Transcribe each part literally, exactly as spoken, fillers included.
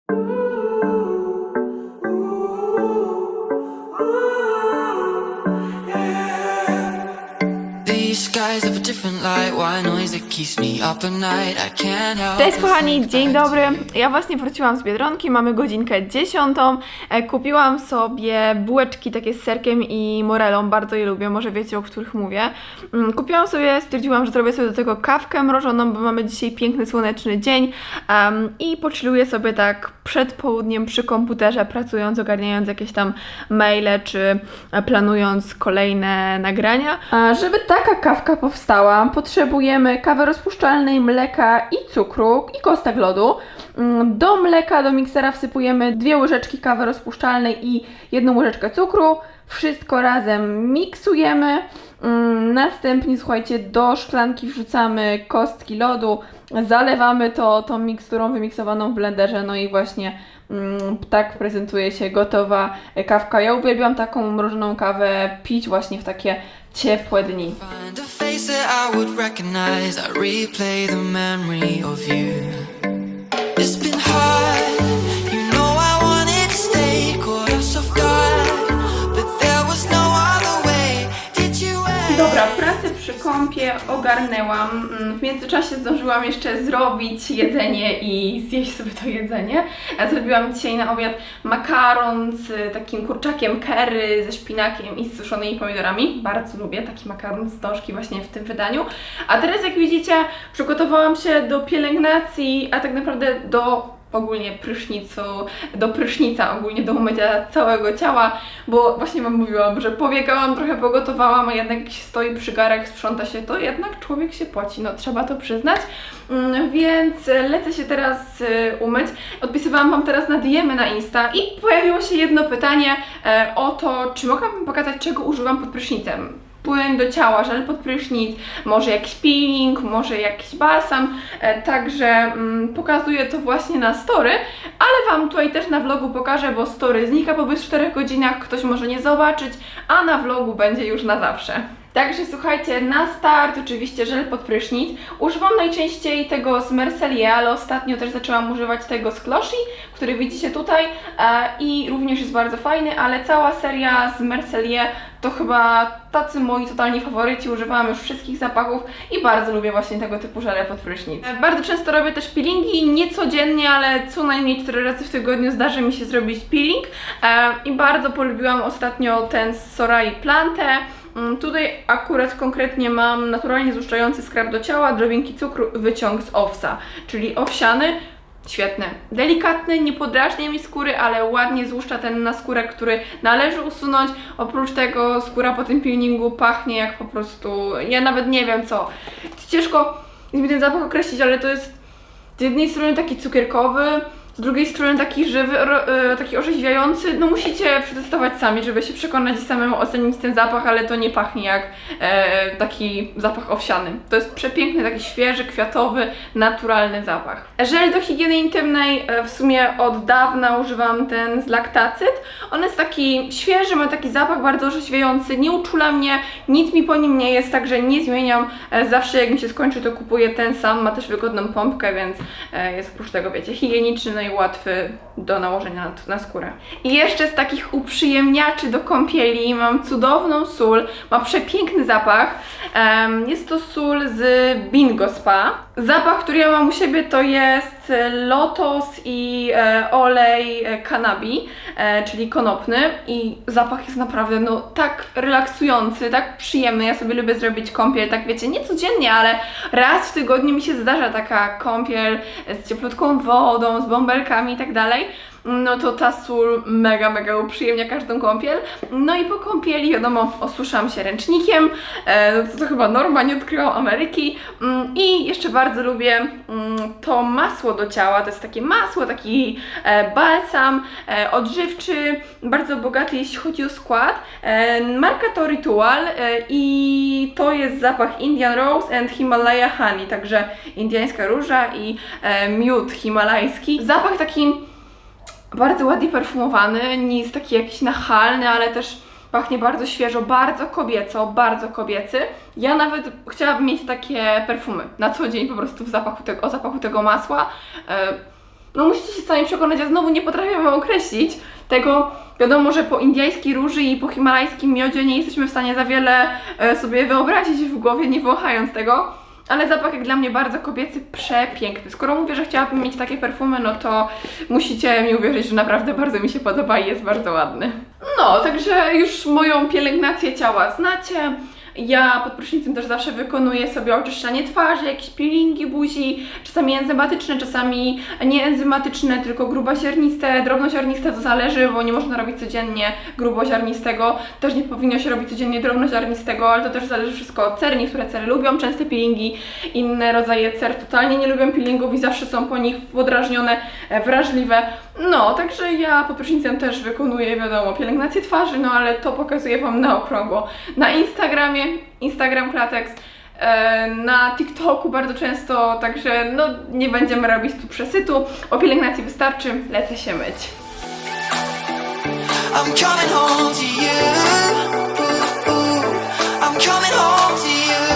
Cześć kochani, dzień dobry. Ja właśnie wróciłam z Biedronki, mamy godzinkę dziesiątą. Kupiłam sobie bułeczki takie z serkiem i morelą, bardzo je lubię, może wiecie, o których mówię. Kupiłam sobie, stwierdziłam, że zrobię sobie do tego kawkę mrożoną, bo mamy dzisiaj piękny, słoneczny dzień um, i pochilluję sobie tak przed południem przy komputerze, pracując, ogarniając jakieś tam maile, czy planując kolejne nagrania. A żeby taka kawka powstała, potrzebujemy kawy rozpuszczalnej, mleka i cukru i kostek lodu. Do mleka, do miksera wsypujemy dwie łyżeczki kawy rozpuszczalnej i jedną łyżeczkę cukru. Wszystko razem miksujemy. Następnie, słuchajcie, do szklanki wrzucamy kostki lodu, zalewamy to tą miksturą wymiksowaną w blenderze, no i właśnie mm, tak prezentuje się gotowa kawka. Ja uwielbiam taką mrożoną kawę pić właśnie w takie ciepłe dni. Dobra, pracę przy kąpie ogarnęłam. W międzyczasie zdążyłam jeszcze zrobić jedzenie i zjeść sobie to jedzenie. Ja zrobiłam dzisiaj na obiad makaron z takim kurczakiem curry, ze szpinakiem i z suszonymi pomidorami. Bardzo lubię taki makaron z dążki właśnie w tym wydaniu. A teraz, jak widzicie, przygotowałam się do pielęgnacji, a tak naprawdę do ogólnie prysznicu, do prysznica, ogólnie do umycia całego ciała, bo właśnie wam mówiłam, że pobiegałam, trochę pogotowałam, a jednak jak się stoi przy garach, sprząta się, to jednak człowiek się poci, no trzeba to przyznać. Więc lecę się teraz umyć. Odpisywałam wam teraz na D M y na Insta i pojawiło się jedno pytanie o to, czy mogłabym pokazać, czego używam pod prysznicem. Płyn do ciała, żel pod prysznic, może jakiś peeling, może jakiś balsam, e, także mm, pokazuję to właśnie na story, ale wam tutaj też na vlogu pokażę, bo story znika po czterech godzinach, ktoś może nie zobaczyć, a na vlogu będzie już na zawsze. Także słuchajcie, na start oczywiście żel pod prysznic. Używam najczęściej tego z Mercelier, ale ostatnio też zaczęłam używać tego z Clochey, który widzicie tutaj e, i również jest bardzo fajny, ale cała seria z Mercelier to chyba tacy moi totalni faworyci. Używałam już wszystkich zapachów i bardzo lubię właśnie tego typu żele pod prysznic. E, bardzo często robię też peelingi, nie codziennie, ale co najmniej cztery razy w tygodniu zdarzy mi się zrobić peeling e, i bardzo polubiłam ostatnio ten z Sorai Plante. Tutaj akurat konkretnie mam naturalnie złuszczający skrab do ciała, drobinki cukru, wyciąg z owsa, czyli owsiany. Świetny, delikatny, nie podrażnia mi skóry, ale ładnie złuszcza ten naskórek, który należy usunąć. Oprócz tego skóra po tym peelingu pachnie jak po prostu, ja nawet nie wiem co. Ciężko mi ten zapach określić, ale to jest z jednej strony taki cukierkowy, z drugiej strony taki żywy, taki orzeźwiający. No musicie przetestować sami, żeby się przekonać i samemu ocenić ten zapach, ale to nie pachnie jak e, taki zapach owsiany. To jest przepiękny, taki świeży, kwiatowy, naturalny zapach. Żel do higieny intymnej w sumie od dawna używam ten z Lactacyd. On jest taki świeży, ma taki zapach bardzo orzeźwiający, nie uczula mnie, nic mi po nim nie jest, także nie zmieniam. Zawsze jak mi się skończy, to kupuję ten sam, ma też wygodną pompkę, więc jest oprócz tego, wiecie, higieniczny, no i łatwy do nałożenia na, na skórę. I jeszcze z takich uprzyjemniaczy do kąpieli mam cudowną sól, ma przepiękny zapach. Um, jest to sól z Bingo Spa. Zapach, który ja mam u siebie, to jest lotos i e, olej e, kannabi, e, czyli konopny, i zapach jest naprawdę no tak relaksujący, tak przyjemny. Ja sobie lubię zrobić kąpiel, tak wiecie, nie codziennie, ale raz w tygodniu mi się zdarza taka kąpiel z cieplutką wodą, z bąbelkami i tak dalej. No to ta sól mega, mega uprzyjemnia każdą kąpiel. No i po kąpieli, wiadomo, osuszam się ręcznikiem, e, to, to chyba norma, nie odkryłam Ameryki. Mm, I jeszcze bardzo lubię mm, to masło do ciała, to jest takie masło, taki e, balsam e, odżywczy, bardzo bogaty jeśli chodzi o skład. E, marka to Ritual e, i to jest zapach Indian Rose and Himalaya Honey, także indyjska róża i e, miód himalajski. Zapach taki bardzo ładnie perfumowany, nie jest taki jakiś nachalny, ale też pachnie bardzo świeżo, bardzo kobieco, bardzo kobiecy. Ja nawet chciałabym mieć takie perfumy na co dzień po prostu w zapachu tego, o zapachu tego masła. no musicie się sami przekonać, ja znowu nie potrafię wam określić tego. Wiadomo, że po indyjskiej róży i po himalajskim miodzie nie jesteśmy w stanie za wiele e, sobie wyobrazić w głowie, nie wąchając tego. Ale zapach jak dla mnie bardzo kobiecy, przepiękny. Skoro mówię, że chciałabym mieć takie perfumy, no to musicie mi uwierzyć, że naprawdę bardzo mi się podoba i jest bardzo ładny. No, także już moją pielęgnację ciała znacie. Ja pod prysznicem też zawsze wykonuję sobie oczyszczanie twarzy, jakieś peelingi buzi, czasami enzymatyczne, czasami nieenzymatyczne, tylko gruboziarniste, drobnoziarniste, to zależy, bo nie można robić codziennie gruboziarnistego, też nie powinno się robić codziennie drobnoziarnistego, ale to też zależy wszystko od cery. Niektóre cery lubią częste peelingi, inne rodzaje cer totalnie nie lubią peelingów i zawsze są po nich podrażnione, wrażliwe. No, także ja pod prysznicem też wykonuję, wiadomo, pielęgnację twarzy, no ale to pokazuję wam na okrągło. Na Instagramie, Instagram Klatex, na TikToku bardzo często, także no nie będziemy robić tu przesytu. O pielęgnacji wystarczy, lecę się myć. I'm coming home to you. I'm coming home to you.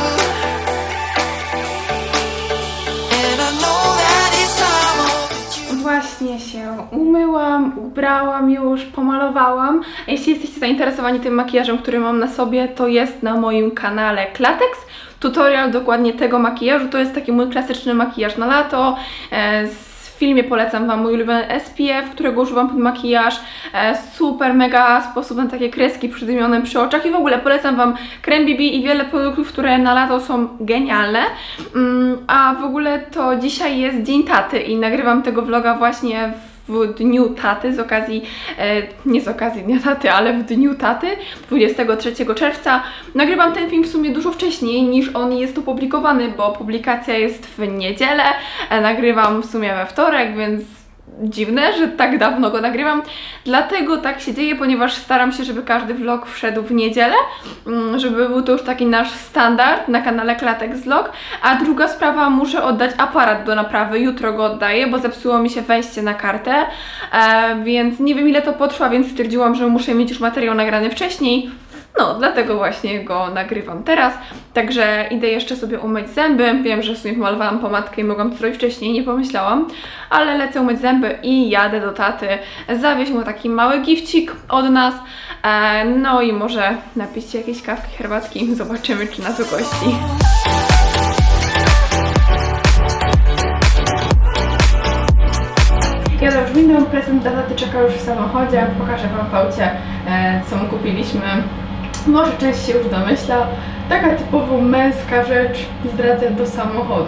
And I know that it's time. Właśnie się umyłam, ubrałam już, pomalowałam. A jeśli jesteście zainteresowani tym makijażem, który mam na sobie, to jest na moim kanale Klatex. Tutorial dokładnie tego makijażu, to jest taki mój klasyczny makijaż na lato. W filmie polecam wam mój ulubiony S P F, którego używam pod makijaż. Super, mega sposób na takie kreski przydymione przy oczach i w ogóle polecam wam krem B B i wiele produktów, które na lato są genialne. A w ogóle to dzisiaj jest Dzień Taty i nagrywam tego vloga właśnie w w dniu taty, z okazji, e, nie z okazji Dnia Taty, ale w dniu taty, dwudziestego trzeciego czerwca. Nagrywam ten film w sumie dużo wcześniej niż on jest opublikowany, bo publikacja jest w niedzielę, e, nagrywam w sumie we wtorek, więc dziwne, że tak dawno go nagrywam. Dlatego tak się dzieje, ponieważ staram się, żeby każdy vlog wszedł w niedzielę, żeby był to już taki nasz standard na kanale Klatex Vlog. A druga sprawa, muszę oddać aparat do naprawy, jutro go oddaję, bo zepsuło mi się wejście na kartę, e, więc nie wiem ile to potrwa, więc stwierdziłam, że muszę mieć już materiał nagrany wcześniej. No, dlatego właśnie go nagrywam teraz. Także idę jeszcze sobie umyć zęby. Wiem, że w sumie pomalowałam pomadkę i mogłam to zrobić wcześniej, nie pomyślałam. Ale lecę umyć zęby i jadę do taty zawieźć mu taki mały gifcik od nas. E, no i może napić się jakieś kawki, herbatki. Zobaczymy, czy nas ugości. Ja już minął, prezent dla taty czeka już w samochodzie. Pokażę wam w aucie, e, co mu kupiliśmy. Może część się już domyśla. Taka typowo męska rzecz, zdradzę do samochodu.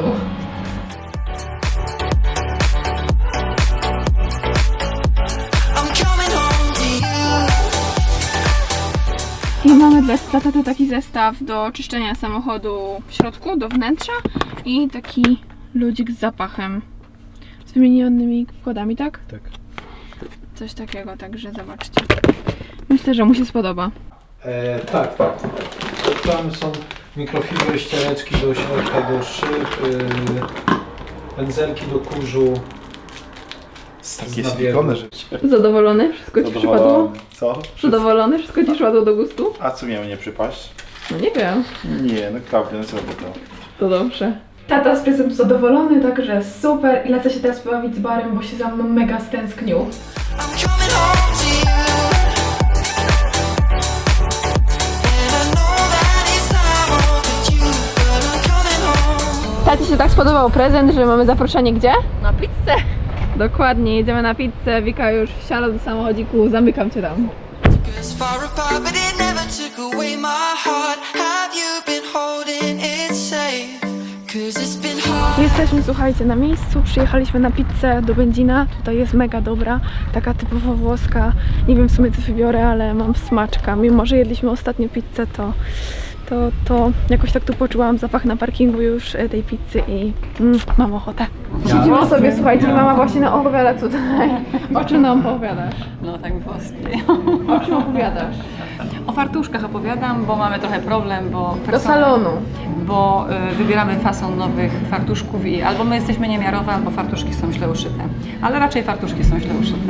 I mamy dla taty taki zestaw do czyszczenia samochodu w środku, do wnętrza i taki ludzik z zapachem. Z wymienionymi wkładami, tak? Tak. Coś takiego, także zobaczcie. Myślę, że mu się spodoba. E, tak, tak. Tam są mikrofibry, ściereczki do środka, do szyb, yy, pędzelki do kurzu. Takie silikone rzeczy. Zadowolony? Wszystko ci przypadło? Co? Zadowolony? Wszystko ci przypadło do gustu? A co miało nie przypaść? No nie wiem. Nie, no Klaudia, no co by to? To dobrze. Tata z prezentu zadowolony, także super. I lecę się teraz pobawić z Barym, bo się za mną mega stęsknił. Tacie się tak spodobał prezent, że mamy zaproszenie gdzie? Na pizzę. Dokładnie, jedziemy na pizzę. Wika już wsiadła do samochodziku, zamykam cię tam. Jesteśmy, słuchajcie, na miejscu, przyjechaliśmy na pizzę do Będzina. Tutaj jest mega dobra, taka typowo włoska. Nie wiem w sumie co wybiorę, ale mam smaczka. Mimo że jedliśmy ostatnio pizzę, to To, to jakoś tak tu poczułam zapach na parkingu już tej pizzy i mm, mam ochotę. Siedzimy sobie, słuchajcie, mama właśnie nam opowiada tutaj. O czym nam opowiadasz? No tak włoskie. O czym opowiadasz? O fartuszkach opowiadam, bo mamy trochę problem, bo... Do salonu. Bo y, wybieramy fason nowych fartuszków i albo my jesteśmy niemiarowe, albo fartuszki są źle uszyte. Ale raczej fartuszki są źle uszyte.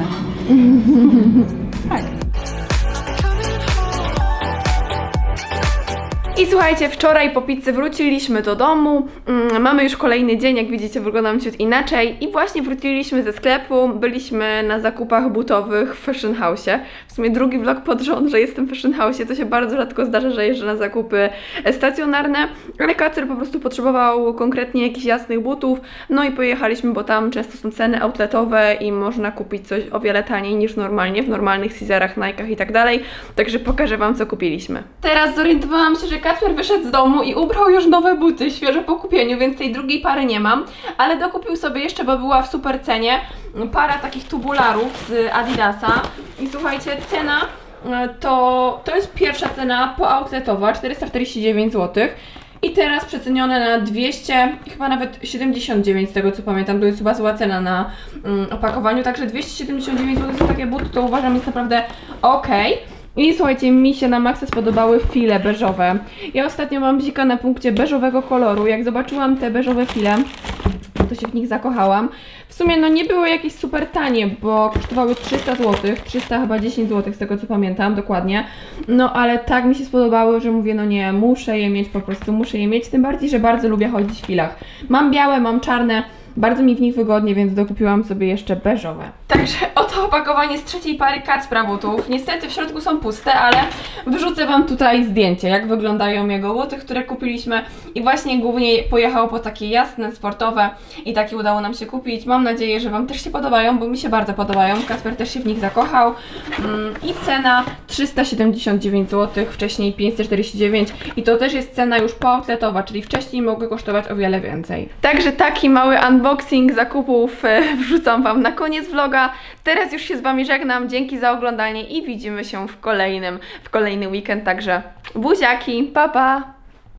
Tak. I słuchajcie, wczoraj po pizzy wróciliśmy do domu, mm, mamy już kolejny dzień, jak widzicie wyglądam ciut inaczej i właśnie wróciliśmy ze sklepu, byliśmy na zakupach butowych w Fashion House'ie. W sumie drugi vlog pod rząd, że jestem w Fashion House'ie, to się bardzo rzadko zdarza, że jeżdżę na zakupy stacjonarne, ale Kacper po prostu potrzebował konkretnie jakichś jasnych butów, no i pojechaliśmy, bo tam często są ceny outletowe i można kupić coś o wiele taniej niż normalnie, w normalnych Caesarach, Nike'ach i tak dalej, także pokażę wam, co kupiliśmy. Teraz zorientowałam się, że Kacper wyszedł z domu i ubrał już nowe buty, świeże po kupieniu, więc tej drugiej pary nie mam, ale dokupił sobie jeszcze, bo była w super cenie, para takich tubularów z Adidasa i słuchajcie, cena to, to jest pierwsza cena poutletowa, czterysta czterdzieści dziewięć złotych. I teraz przecenione na dwieście, chyba nawet siedemdziesiąt dziewięć z tego co pamiętam, to jest chyba zła cena na um, opakowaniu, także dwieście siedemdziesiąt dziewięć złotych za takie buty to uważam jest naprawdę ok. I słuchajcie, mi się na maksa spodobały file beżowe. Ja ostatnio mam bzika na punkcie beżowego koloru, jak zobaczyłam te beżowe file, to się w nich zakochałam. W sumie no nie były jakieś super tanie, bo kosztowały trzysta złotych, trzysta chyba dziesięć złotych z tego co pamiętam dokładnie. No ale tak mi się spodobały, że mówię no nie, muszę je mieć po prostu, muszę je mieć, tym bardziej, że bardzo lubię chodzić w filach. Mam białe, mam czarne, bardzo mi w nich wygodnie, więc dokupiłam sobie jeszcze beżowe. Także oto opakowanie z trzeciej pary Kacpra butów. Niestety w środku są puste, ale wyrzucę wam tutaj zdjęcie, jak wyglądają jego buty, które kupiliśmy. I właśnie głównie pojechał po takie jasne, sportowe i takie udało nam się kupić. Mam nadzieję, że wam też się podobają, bo mi się bardzo podobają. Kacper też się w nich zakochał. I cena trzysta siedemdziesiąt dziewięć złotych, wcześniej pięćset czterdzieści dziewięć i to też jest cena już poutletowa, czyli wcześniej mogły kosztować o wiele więcej. Także taki mały unboxing zakupów wrzucam wam na koniec vloga. Teraz już się z wami żegnam, dzięki za oglądanie i widzimy się w kolejnym, w kolejny weekend, także buziaki, pa pa!